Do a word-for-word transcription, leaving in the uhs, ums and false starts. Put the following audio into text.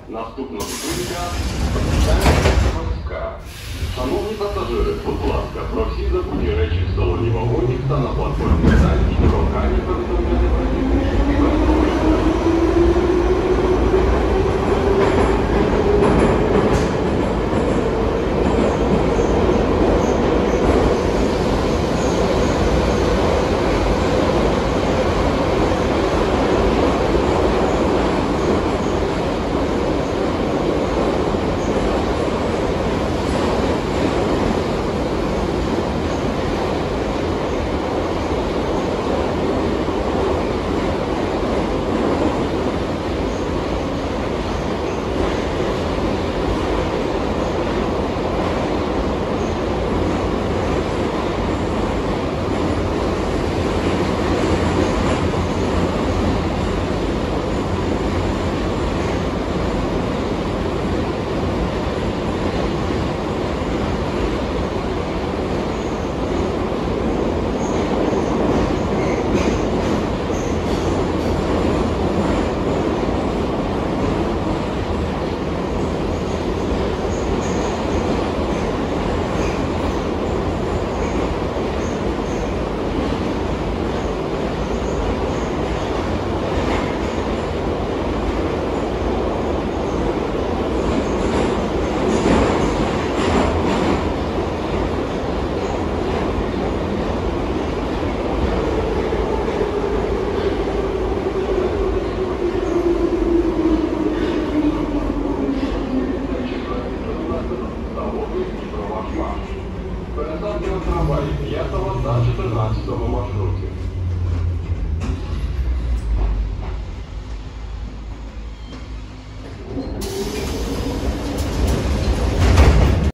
Наступна зупинка морська. Шановні пасажири, будь ласка, про всі забуті речі в салоні вагонів та на платформі станції прохання повідомляти працівників